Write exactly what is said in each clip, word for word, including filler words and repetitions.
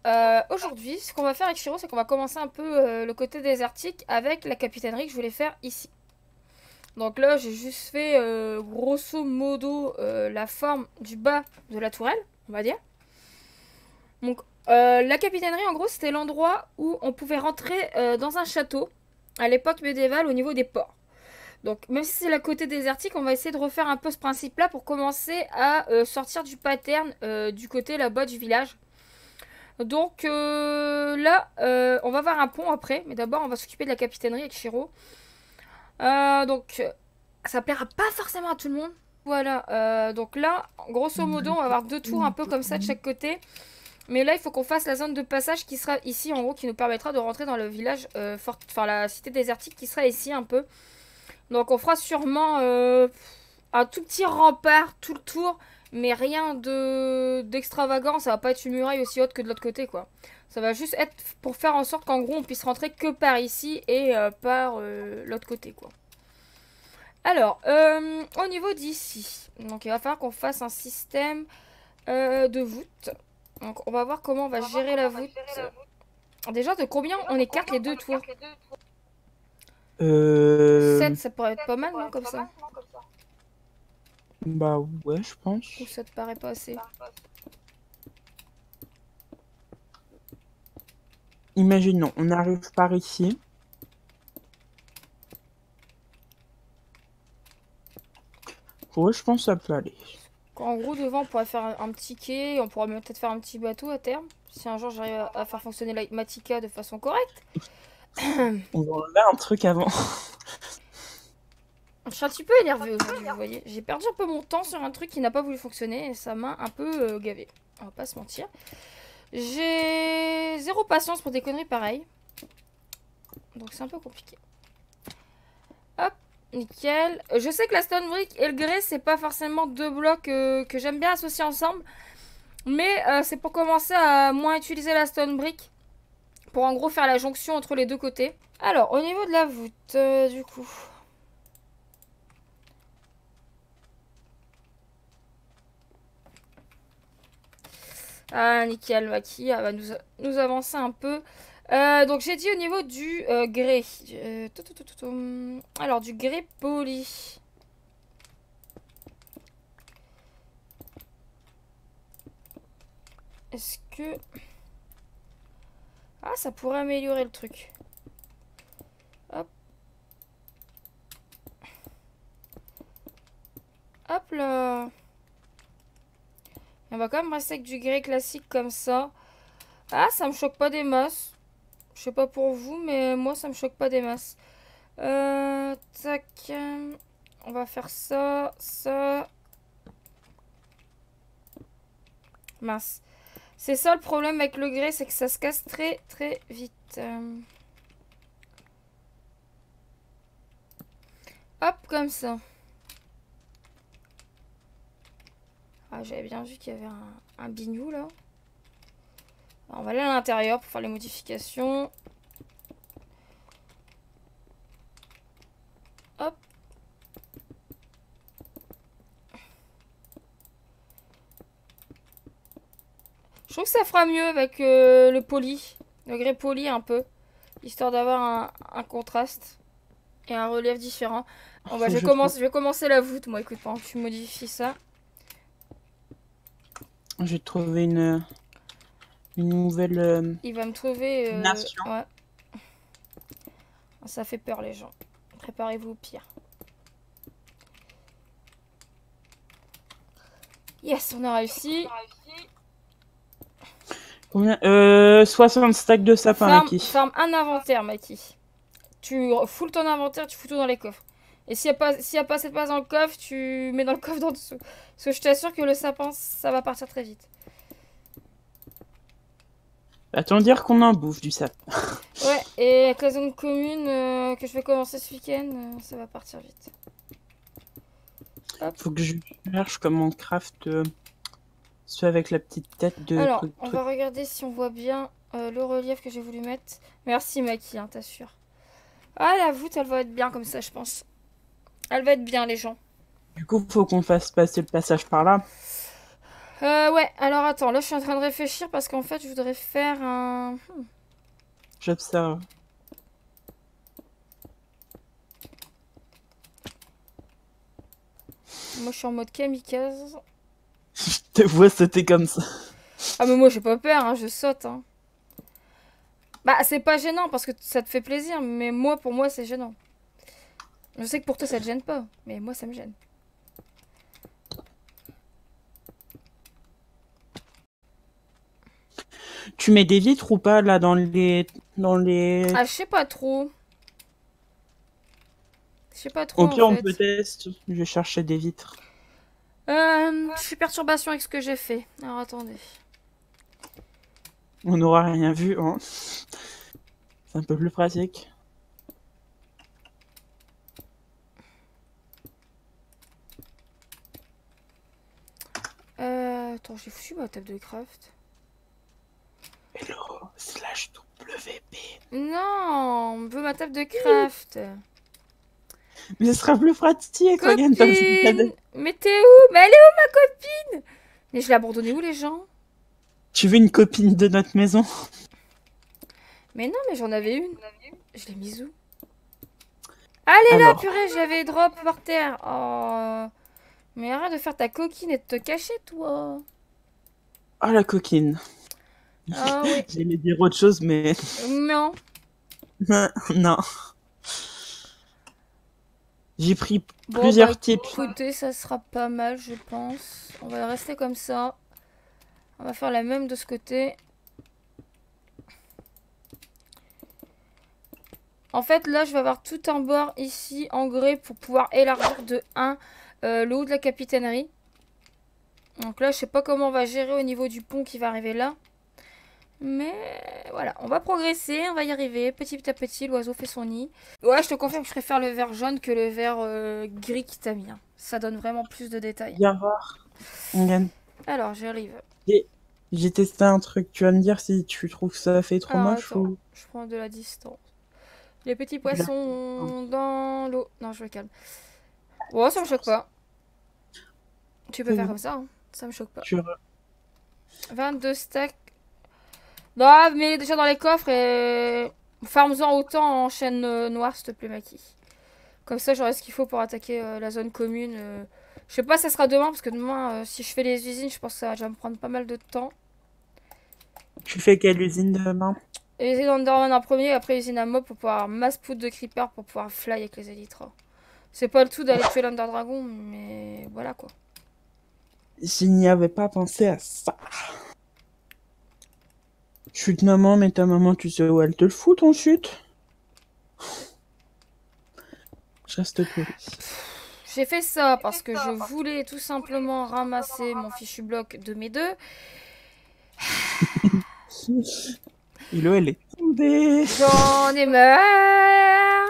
euh, aujourd'hui, ce qu'on va faire avec Shiro, c'est qu'on va commencer un peu euh, le côté désertique avec la capitainerie que je voulais faire ici. Donc là, j'ai juste fait euh, grosso modo euh, la forme du bas de la tourelle, on va dire. Donc euh, la capitainerie, en gros, c'était l'endroit où on pouvait rentrer euh, dans un château à l'époque médiévale au niveau des ports. Donc même si c'est la côté désertique, on va essayer de refaire un peu ce principe-là pour commencer à euh, sortir du pattern euh, du côté là-bas du village. Donc euh, là, euh, on va voir un pont après, mais d'abord on va s'occuper de la capitainerie avec Shiro. Euh, donc ça plaira pas forcément à tout le monde. Voilà, euh, donc là, grosso modo, on va avoir deux tours un peu comme ça de chaque côté. Mais là, il faut qu'on fasse la zone de passage qui sera ici, en gros, qui nous permettra de rentrer dans le village, euh, fort, enfin la cité désertique qui sera ici un peu. Donc on fera sûrement euh, un tout petit rempart tout le tour, mais rien de d'extravagant. Ça va pas être une muraille aussi haute que de l'autre côté, quoi. Ça va juste être pour faire en sorte qu'en gros on puisse rentrer que par ici et euh, par euh, l'autre côté, quoi. Alors, euh, au niveau d'ici, donc il va falloir qu'on fasse un système euh, de voûte. Donc on va voir comment on va gérer la voûte. Déjà, de combien on écarte les deux tours? Euh... Sept, ça pourrait être pas mal, non, comme ça? Bah ouais, je Ou pense. ça te paraît pas assez? Imaginons, on arrive par ici. Ouais, je pense que ça peut aller. En gros, devant, on pourrait faire un, un petit quai, on pourrait peut-être faire un petit bateau à terme. Si un jour j'arrive à, à faire fonctionner la Matika de façon correcte. On va enlever un truc avant. Je suis un petit peu énervée aujourd'hui, vous voyez. J'ai perdu un peu mon temps sur un truc qui n'a pas voulu fonctionner et ça m'a un peu euh, gavé. On va pas se mentir. J'ai zéro patience pour des conneries pareilles. Donc c'est un peu compliqué. Hop, nickel. Je sais que la stone brick et le grès, c'est pas forcément deux blocs euh, que j'aime bien associer ensemble. Mais euh, c'est pour commencer à moins utiliser la stone brick. Pour en gros faire la jonction entre les deux côtés. Alors, au niveau de la voûte, euh, du coup. Ah, nickel, Maki, elle va nous, nous avancer un peu. Euh, donc, j'ai dit au niveau du euh, grès. Euh, tout, tout, tout, tout, tout. Alors, du grès poli. Est-ce que... Ah, ça pourrait améliorer le truc. Hop. Hop là. On va quand même rester avec du grès classique comme ça. Ah, ça me choque pas des masses. Je sais pas pour vous, mais moi, ça me choque pas des masses. Euh, tac. On va faire ça, ça. Mince. C'est ça le problème avec le grès, c'est que ça se casse très très vite. Euh... Hop, comme ça. Ah, j'avais bien vu qu'il y avait un, un bignou là. Alors, on va aller à l'intérieur pour faire les modifications. Hop. Je trouve que ça fera mieux avec euh, le poli. Le grès poli un peu. Histoire d'avoir un, un contraste. Et un relief différent. Bon bah Faut je que vais, je trouve. commencer, je vais commencer la voûte moi, écoute, pendant que tu modifies ça. J'ai trouvé une, une nouvelle euh, Il va me trouver... Euh... nation. Ouais. Ça fait peur les gens. Préparez-vous au pire. Yes, on a réussi. Combien euh, soixante stacks de sapin, Ferme, Maki. ferme un inventaire, Maki. Tu foules ton inventaire, tu fous tout dans les coffres. Et s'il n'y a, pas, s'il y a pas cette place dans le coffre, tu mets dans le coffre d'en dessous. Parce que je t'assure que le sapin, ça va partir très vite. Va-t-on dire qu'on en bouffe du sapin? Ouais, et avec la zone commune euh, que je vais commencer ce week-end, euh, ça va partir vite. Hop. Faut que je cherche comment on craft euh, ceux avec la petite tête de Alors, truc on truc. va regarder si on voit bien euh, le relief que j'ai voulu mettre. Merci, Maki, hein, t'assures. Ah, la voûte, elle va être bien comme ça, je pense. Elle va être bien, les gens. Du coup, faut qu'on fasse passer le passage par là. Euh, ouais, alors attends, là je suis en train de réfléchir parce qu'en fait je voudrais faire un... Hmm. J'observe. Moi je suis en mode kamikaze. Je te vois sauter comme ça. Ah mais moi j'ai pas peur, hein, je saute. Hein. Bah c'est pas gênant parce que ça te fait plaisir, mais moi pour moi c'est gênant. Je sais que pour toi ça te gêne pas, mais moi ça me gêne. Tu mets des vitres ou pas là dans les dans les. Ah je sais pas trop. Je sais pas trop Au en pire on peut fait. tester. Je vais chercher des vitres. Euh, je suis perturbation avec ce que j'ai fait. Alors attendez. On n'aura rien vu, hein. C'est un peu plus pratique. Euh, attends, j'ai foutu ma table de craft. Hello, slash W P. Non, on veut ma table de craft. Mais ce sera plus pratique, regarde comme ça. Copine, mais t'es où? Mais elle est où ma copine? Mais je l'ai abandonnée où les gens? Tu veux une copine de notre maison? Mais non, mais j'en avais une. Je l'ai mise où? Allez là, Alors, purée, j'avais drop par terre. Oh. Mais arrête de faire ta coquine et de te cacher, toi. oh la coquine. Ah oui. J'allais dire autre chose, mais Non. non. J'ai pris Bon, plusieurs bah types. écoutez, ça sera pas mal, je pense. On va rester comme ça. On va faire la même de ce côté. En fait, là, je vais avoir tout un bord ici en grès pour pouvoir élargir de un euh, le haut de la capitainerie. Donc là, je sais pas comment on va gérer au niveau du pont qui va arriver là. Mais voilà, on va progresser, on va y arriver. Petit à petit, l'oiseau fait son nid. Ouais, je te confirme que je préfère le vert jaune que le vert euh, gris qui t'a mis. Hein. Ça donne vraiment plus de détails. Viens voir. On gagne. Alors, j'arrive. J'ai testé un truc. Tu vas me dire si tu trouves que ça fait trop Alors, moche attends, ou... je prends de la distance. Les petits de la- poissons dans l'eau. Non, je me calme. Bon, ça me choque pas. Tu peux faire comme ça, hein. Ça me choque pas. Tu... vingt-deux stacks. Non, mais déjà dans les coffres et... Farme-en autant en chaîne euh, noire, s'il te plaît, Maki. Comme ça, j'aurai ce qu'il faut pour attaquer euh, la zone commune. euh. Je sais pas si ça sera demain, parce que demain, euh, si je fais les usines, je pense que ça va me prendre pas mal de temps. Tu fais quelle usine demain? Usine Enderman en premier, après usine à mob pour pouvoir mass poudre de creeper pour pouvoir fly avec les élytras. C'est pas le tout d'aller tuer l'Under Dragon, mais voilà quoi. Je n'y avais pas pensé à ça. Chute maman, mais ta maman, tu sais où elle te le fout ton chute? Je reste poli. J'ai fait ça parce que je voulais tout simplement ramasser mon fichu bloc de mes deux. Hello, elle est tombée. J'en ai marre.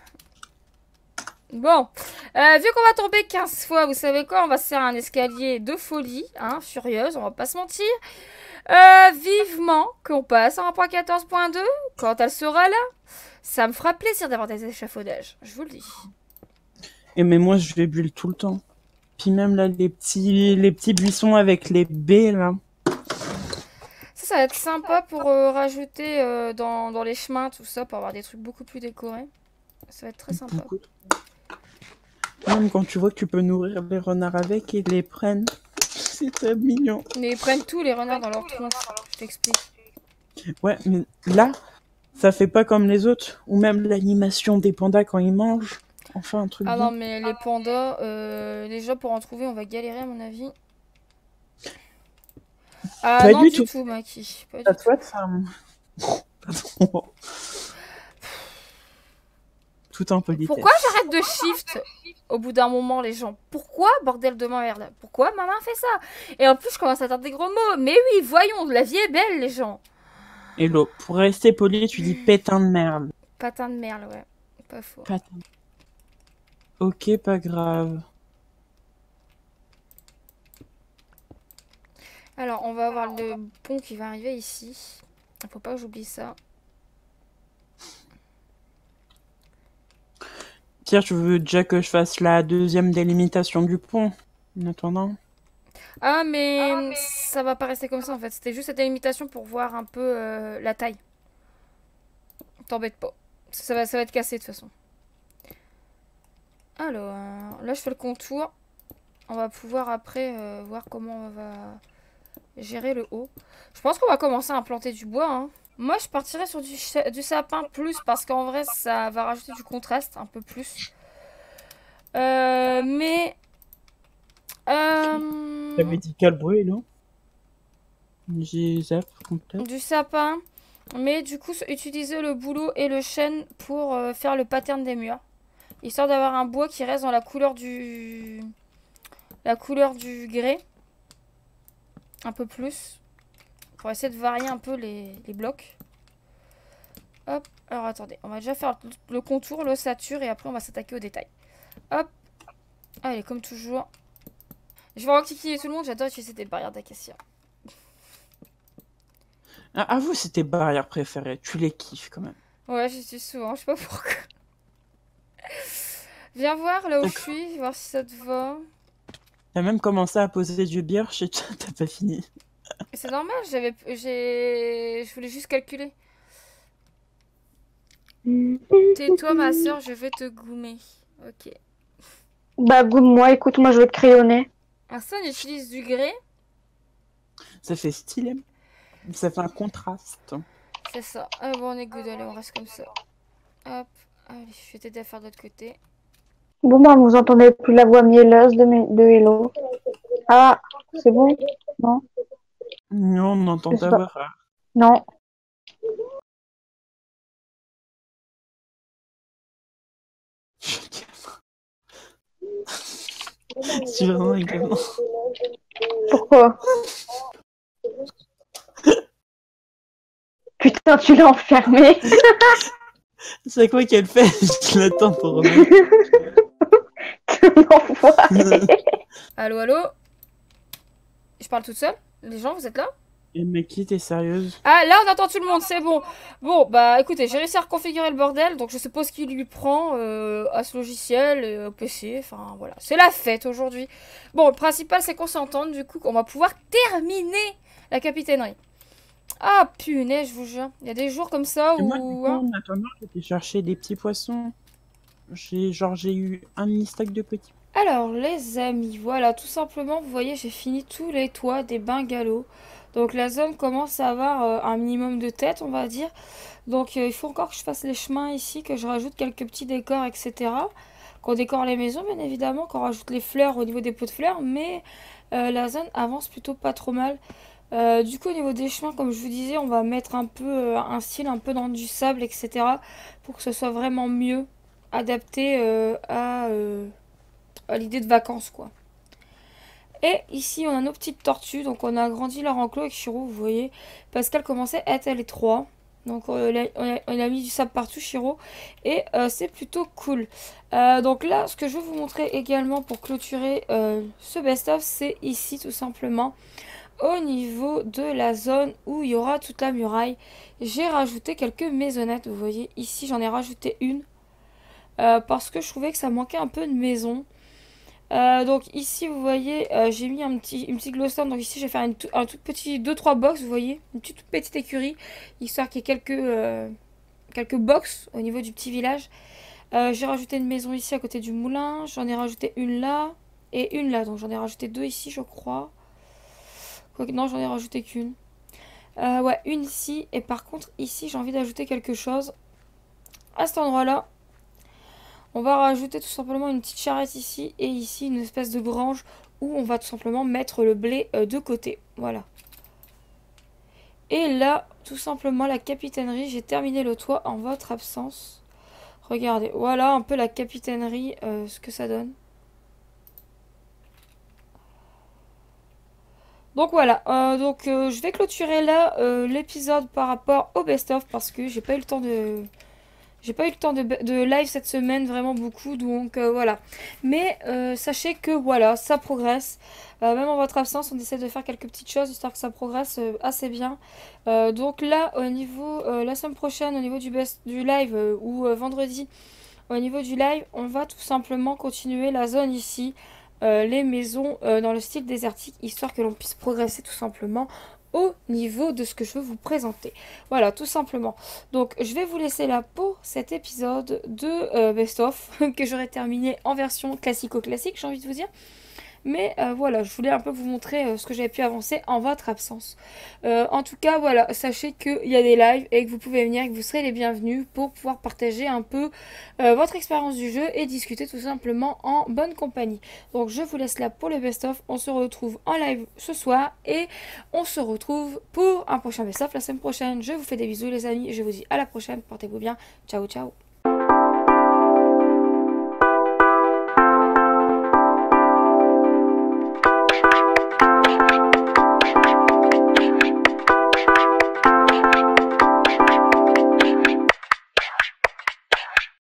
Bon, euh, vu qu'on va tomber quinze fois, vous savez quoi? On va se faire un escalier de folie, hein, furieuse, on va pas se mentir. Euh, vivement qu'on passe en un point quatorze point deux quand elle sera là. Ça me fera plaisir d'avoir des échafaudages, je vous le dis. Et mais moi, je vais bulle tout le temps. Puis même là, les petits, les petits buissons avec les baies, là. Ça, ça va être sympa pour euh, rajouter euh, dans, dans les chemins, tout ça, pour avoir des trucs beaucoup plus décorés. Ça va être très sympa. Beaucoup. Même quand tu vois que tu peux nourrir les renards avec et les prennent. C'est très mignon. Mais ils prennent tous les renards dans leur tronche, je t'explique. Ouais, mais là, ça fait pas comme les autres. Ou même l'animation des pandas quand ils mangent. Enfin, un truc Ah bien. non, mais les pandas, euh, déjà pour en trouver, on va galérer à mon avis. Ah Pas non, du du tout. tout, Maki. Pas du À tout. toi de faire. Pardon. Tout en politesse. Pourquoi j'arrête de shift au bout d'un moment, les gens? Pourquoi, bordel de merde? Pourquoi ma main fait ça? Et en plus, je commence à dire des gros mots. Mais oui, voyons, la vie est belle, les gens. Hello, pour rester poli, tu dis pétain de merde. Patin de merde, ouais. Pas faux. Patin. Ok, pas grave. Alors, on va avoir le pont qui va arriver ici. Faut pas que j'oublie ça. Pierre, tu veux déjà que je fasse la deuxième délimitation du pont en attendant? Ah, mais ça va pas rester comme ça en fait. C'était juste cette délimitation pour voir un peu euh, la taille. T'embête pas. Ça va, ça va être cassé de toute façon. Alors, là je fais le contour. On va pouvoir après euh, voir comment on va gérer le haut. Je pense qu'on va commencer à implanter du bois. Hein. Moi je partirais sur du, du sapin plus parce qu'en vrai ça va rajouter du contraste un peu plus. Euh, mais... Euh... T'avais dit calbré, non? J'ai zap complet. Du sapin. Mais du coup, utiliser le bouleau et le chêne pour euh, faire le pattern des murs. Histoire d'avoir un bois qui reste dans la couleur du... La couleur du grès. Un peu plus. Pour essayer de varier un peu les, les blocs. Hop. Alors attendez, on va déjà faire le contour, l'ossature et après on va s'attaquer aux détails. Hop. Allez, comme toujours. Je vais enquiquiner tout le monde, j'adore utiliser des barrières d'acacia. Ah, avoue, c'est tes barrières préférées. Tu les kiffes quand même. Ouais, j'y suis souvent, je sais pas pourquoi. Viens voir là où je suis, voir si ça te va. T'as même commencé à poser du bière chez toi, t'as pas fini. C'est normal, j'avais, j'ai, je voulais juste calculer. Tais-toi ma soeur, je vais te goumer. Ok. Bah goume-moi, écoute, moi je vais te crayonner. Ah ça, on utilise du grès. Ça fait stylé. Ça fait un contraste. C'est ça. Ah bon, on est good, allez, on reste comme ça. Hop, allez, je vais t'aider à faire de l'autre côté. Bon bah vous entendez plus la voix mielleuse de, mes... de Hello. Ah, c'est bon? Non? Non, on entend ta voix rare. Non. Tu veux vraiment également. Pourquoi? Putain, tu l'as enfermé. C'est quoi qu'elle fait? Je l'attends pour revenir. Allô, allô? Je parle toute seule? Les gens, vous êtes là? Et mais qui t'es sérieuse? Ah, là, on entend tout le monde, c'est bon. Bon, bah écoutez, j'ai réussi à reconfigurer le bordel, donc je suppose qu'il lui prend euh, à ce logiciel, euh, au P C, enfin voilà. C'est la fête aujourd'hui. Bon, le principal, c'est qu'on s'entende, du coup, qu'on va pouvoir terminer la capitainerie. Ah, punaise, je vous jure. Il y a des jours comme ça où... Moi, du coup, hein, en attendant, j'étais chercher des petits poissons. J'ai genre, j'ai eu un mini-stack de petits. Alors, les amis, voilà, tout simplement, vous voyez, j'ai fini tous les toits des bungalows. Donc, la zone commence à avoir euh, un minimum de tête, on va dire. Donc, euh, il faut encore que je fasse les chemins ici, que je rajoute quelques petits décors, et cetera. Qu'on décore les maisons, bien évidemment, qu'on rajoute les fleurs au niveau des pots de fleurs. Mais euh, la zone avance plutôt pas trop mal. Euh, du coup, au niveau des chemins, comme je vous disais, on va mettre un peu euh, un style un peu dans du sable, et cetera. Pour que ce soit vraiment mieux adapté euh, à... Euh, à l'idée de vacances quoi. Et ici on a nos petites tortues, donc on a agrandi leur enclos avec Chiro, vous voyez, parce qu'elle commençait à être à l'étroit. Donc on a, on, a, on a mis du sable partout Chiro, et euh, c'est plutôt cool. Euh, donc là ce que je vais vous montrer également pour clôturer euh, ce best-of, c'est ici tout simplement au niveau de la zone où il y aura toute la muraille. J'ai rajouté quelques maisonnettes, vous voyez, ici j'en ai rajouté une, euh, parce que je trouvais que ça manquait un peu de maison. Euh, donc ici vous voyez euh, j'ai mis un petit, une petite glowstone. Donc ici je vais faire une, un tout petit deux trois box, vous voyez, une toute, toute petite écurie, histoire qu'il y ait quelques, euh, quelques box au niveau du petit village. euh, J'ai rajouté une maison ici à côté du moulin. J'en ai rajouté une là et une là. Donc j'en ai rajouté deux ici je crois. Quoique non, j'en ai rajouté qu'une. euh, Ouais, une ici. Et par contre ici j'ai envie d'ajouter quelque chose à cet endroit là. On va rajouter tout simplement une petite charrette ici et ici une espèce de grange où on va tout simplement mettre le blé euh, de côté. Voilà. Et là, tout simplement la capitainerie, j'ai terminé le toit en votre absence. Regardez, voilà un peu la capitainerie, euh, ce que ça donne. Donc voilà, euh, donc euh, je vais clôturer là euh, l'épisode par rapport au best-of parce que j'ai pas eu le temps de... J'ai pas eu le temps de, de live cette semaine, vraiment beaucoup, donc euh, voilà. Mais euh, sachez que voilà, ça progresse. Euh, même en votre absence, on essaie de faire quelques petites choses histoire que ça progresse euh, assez bien. Euh, donc là, au niveau, euh, la semaine prochaine, au niveau du, best, du live, euh, ou euh, vendredi, au niveau du live, on va tout simplement continuer la zone ici. euh, les maisons euh, dans le style désertique, histoire que l'on puisse progresser tout simplement au niveau de ce que je veux vous présenter. Voilà, tout simplement. Donc, je vais vous laisser là pour cet épisode de euh, Best of, que j'aurai terminé en version classico-classique, j'ai envie de vous dire. Mais euh, voilà, je voulais un peu vous montrer euh, ce que j'avais pu avancer en votre absence. Euh, en tout cas, voilà, sachez qu'il y a des lives et que vous pouvez venir et que vous serez les bienvenus pour pouvoir partager un peu euh, votre expérience du jeu et discuter tout simplement en bonne compagnie. Donc je vous laisse là pour le best-of. On se retrouve en live ce soir et on se retrouve pour un prochain best-of la semaine prochaine. Je vous fais des bisous les amis, je vous dis à la prochaine, portez-vous bien. Ciao, ciao.